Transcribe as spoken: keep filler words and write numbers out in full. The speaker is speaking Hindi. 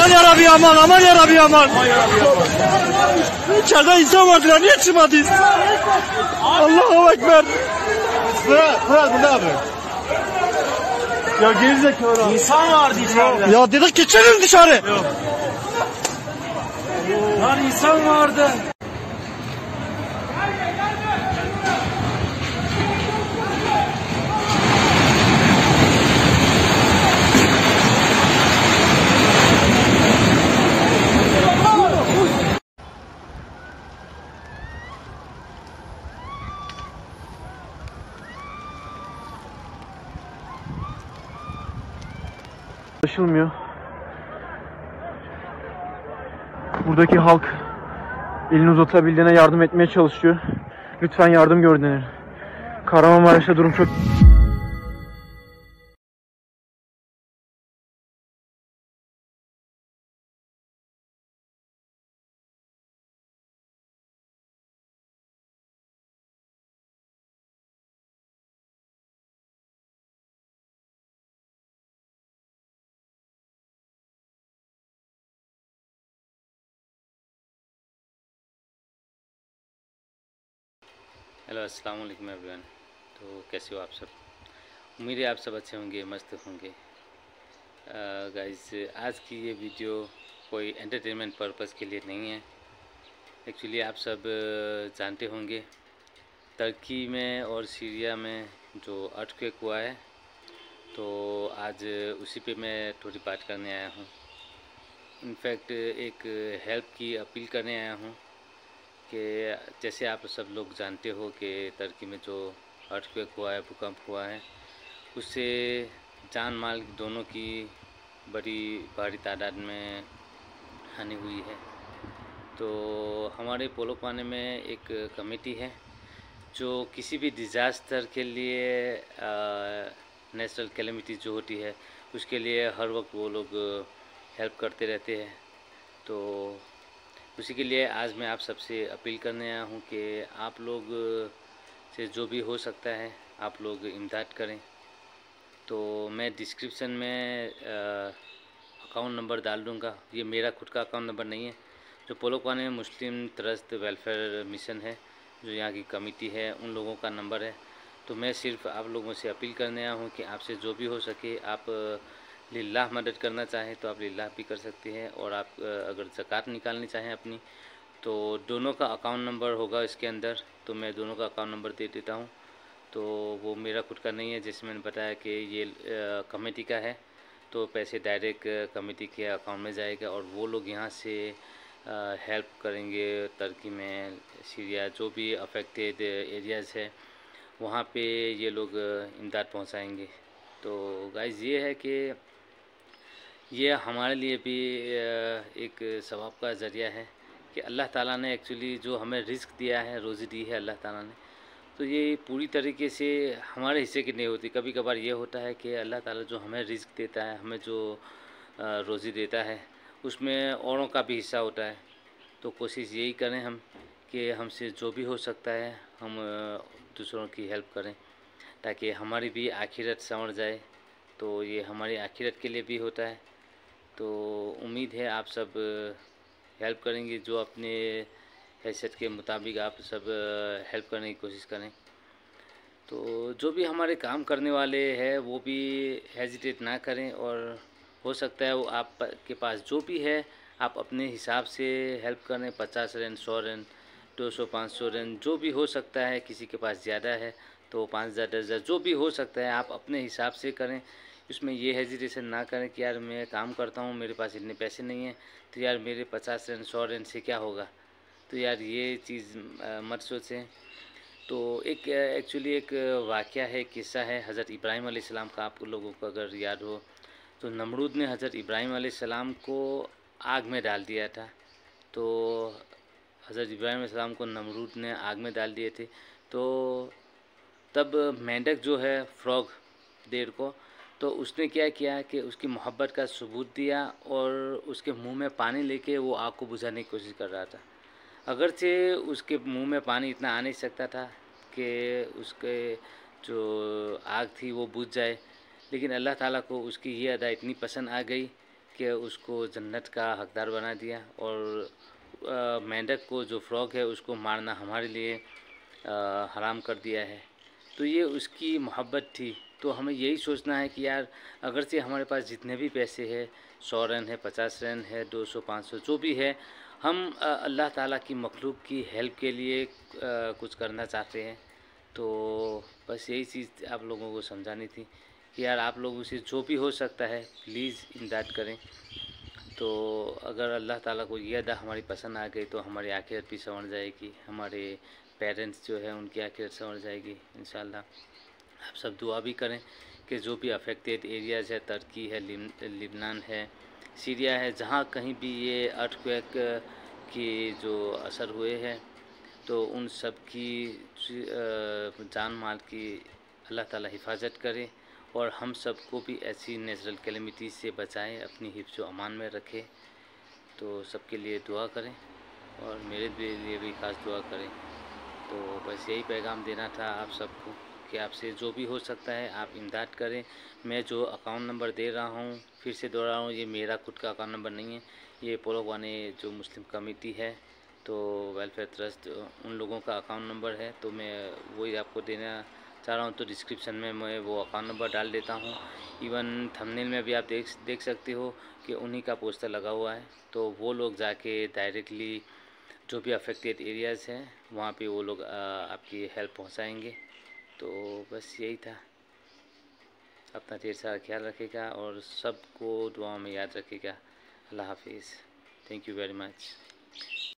Aman yarabbi aman, aman yarabbi aman. İçeride insan vardı, niye çıkmadınız? Allahu Ekber. Fırat, Fırat bu ne abi? Ya gerizekalı. İnsan vardı içeride. Ya dedik ki çıkın dışarı. Yok. Lan insan vardı. Ulaşılmıyor. Buradaki halk elini uzatabildiğine yardım etmeye çalışıyor. Lütfen yardım gördüler. Kahramanmaraş'ta durum çok... hello अस्सलाम वालेकुम एवरीवन। तो कैसे हो आप सब? उम्मीद है आप सब अच्छे होंगे, मस्त होंगे। गाइस आज की ये वीडियो कोई एंटरटेनमेंट पर्पस के लिए नहीं है। एक्चुअली आप सब जानते होंगे तुर्की में और सीरिया में जो अर्थक्वेक हुआ है, तो आज उसी पे मैं थोड़ी बात करने आया हूँ। इनफैक्ट एक हेल्प की अपील करने आया हूँ कि जैसे आप सब लोग जानते हो कि तुर्की में जो अर्थक्वेक हुआ है, भूकंप हुआ है, उससे जान माल दोनों की बड़ी भारी तादाद में हानि हुई है। तो हमारे पोलोपाने में एक कमेटी है जो किसी भी डिज़ास्टर के लिए नेचुरल कैलेमिटी जो होती है उसके लिए हर वक्त वो लोग हेल्प करते रहते हैं। तो उसी के लिए आज मैं आप सबसे अपील करने आया हूँ कि आप लोग से जो भी हो सकता है आप लोग इमदाद करें। तो मैं डिस्क्रिप्शन में अकाउंट नंबर डाल दूँगा। ये मेरा खुद का अकाउंट नंबर नहीं है, जो पोलोपाने में मुस्लिम ट्रस्ट वेलफेयर मिशन है, जो यहाँ की कमेटी है, उन लोगों का नंबर है। तो मैं सिर्फ आप लोगों से अपील करने आया हूँ कि आपसे जो भी हो सके आप लिल्लाह मदद करना चाहें तो आप लिल्लाह भी कर सकते हैं, और आप अगर ज़कात निकालनी चाहें अपनी, तो दोनों का अकाउंट नंबर होगा इसके अंदर। तो मैं दोनों का अकाउंट नंबर दे देता हूं। तो वो मेरा खुद का नहीं है, जैसे मैंने बताया कि ये कमेटी का है, तो पैसे डायरेक्ट कमेटी के अकाउंट में जाएगा और वो लोग यहाँ से हेल्प करेंगे। तुर्की में, सीरिया, जो भी अफेक्टेड एरियाज़ है वहाँ पे ये लोग इमदाद पहुँचाएँगे। तो गाइस ये है कि ये हमारे लिए भी एक सवाब का ज़रिया है कि अल्लाह ताला ने एक्चुअली जो हमें रिस्क दिया है, रोज़ी दी है अल्लाह ताला ने, तो ये पूरी तरीके से हमारे हिस्से की नहीं होती। कभी कभार ये होता है कि अल्लाह ताला जो हमें रिस्क देता है, हमें जो रोज़ी देता है, उसमें औरों का भी हिस्सा होता है। तो कोशिश यही करें हम कि हमसे जो भी हो सकता है हम दूसरों की हेल्प करें, ताकि हमारी भी आखिरत संवर जाए। तो ये हमारी आखिरत के लिए भी होता है। तो उम्मीद है आप सब हेल्प करेंगे, जो अपने हैसियत के मुताबिक आप सब हेल्प करने की कोशिश करें। तो जो भी हमारे काम करने वाले हैं वो भी हेजिटेट ना करें, और हो सकता है वो आप के पास जो भी है आप अपने हिसाब से हेल्प करें। पचास रन, सौ रन, दो सौ, पाँच सौ रन, जो भी हो सकता है। किसी के पास ज़्यादा है तो पाँच हज़ार, दस हज़ार, जो भी हो सकता है आप अपने हिसाब से करें। इसमें ये हेजिटेशन ना करें कि यार मैं काम करता हूँ, मेरे पास इतने पैसे नहीं हैं, तो यार मेरे पचास रन, सौ रन से क्या होगा। तो यार ये चीज़ मत सोचें। तो एक एक्चुअली एक वाक़या है, किस्सा है हज़रत इब्राहीम अलैहिस्सलाम का, आप लोगों को अगर याद हो तो नमरूद ने हज़रत इब्राहीम अलैहिस्सलाम को आग में डाल दिया था। तो हज़रत इब्राहीम अलैहिस्सलाम को नमरूद ने आग में डाल दिए थे। तो तब मेंढक जो है, फ्रॉग, देर को, तो उसने क्या किया कि उसकी मोहब्बत का सबूत दिया और उसके मुंह में पानी लेके वो आग को बुझाने की कोशिश कर रहा था। अगरचे उसके मुंह में पानी इतना आ नहीं सकता था कि उसके जो आग थी वो बुझ जाए, लेकिन अल्लाह ताला को उसकी ये अदा इतनी पसंद आ गई कि उसको जन्नत का हकदार बना दिया, और आ, मेंढक को जो फ्रॉग है उसको मारना हमारे लिए आ, हराम कर दिया है। तो ये उसकी मोहब्बत थी। तो हमें यही सोचना है कि यार अगर से हमारे पास जितने भी पैसे हैं, सौ रन है, पचास रन है, दो सौ पाँच सौ जो भी है, हम अल्लाह ताला की मखलूक की हेल्प के लिए आ, कुछ करना चाहते हैं। तो बस यही चीज़ आप लोगों को समझानी थी कि यार आप लोगों से जो भी हो सकता है प्लीज़ इमदाद करें। तो अगर अल्लाह ताला को ये अदा हमारी पसंद आ गई तो हमारी आखिरत भी संवर जाएगी, हमारे पेरेंट्स जो है उनकी आखिरत संवर जाएगी इंशाल्लाह। आप सब दुआ भी करें कि जो भी अफेक्टेड एरियाज़ है, तुर्की है, लिबनान है, सीरिया है, जहाँ कहीं भी ये अर्थक्वेक की जो असर हुए हैं, तो उन सब की जान माल की अल्लाह ताला हिफाजत करे, और हम सबको भी ऐसी नेचुरल कैलेमिटीज़ से बचाएं, अपनी हिफ्ज़ व अमान में रखें। तो सबके लिए दुआ करें और मेरे लिए भी खास दुआ करें। तो बस यही पैगाम देना था आप सबको कि आपसे जो भी हो सकता है आप इमदाद करें। मैं जो अकाउंट नंबर दे रहा हूँ, फिर से दोहरा रहा हूँ, ये मेरा खुद का अकाउंट नंबर नहीं है, ये पोलोवाने जो मुस्लिम कमेटी है, तो वेलफेयर ट्रस्ट, उन लोगों का अकाउंट नंबर है। तो मैं वही आपको देना चाह रहा हूँ। तो डिस्क्रिप्शन में मैं वो अकाउंट नंबर डाल देता हूँ। इवन थंबनेल में भी आप देख देख सकते हो कि उन्हीं का पोस्टर लगा हुआ है। तो वो लोग जाके डायरेक्टली जो भी अफेक्टेड एरियाज़ हैं वहाँ पे वो लोग आपकी हेल्प पहुँचाएंगे। तो बस यही था। अपना ढेर सारा ख्याल रखेगा और सबको दुआ में याद रखेगा। अल्लाह हाफिज़। Thank you very much.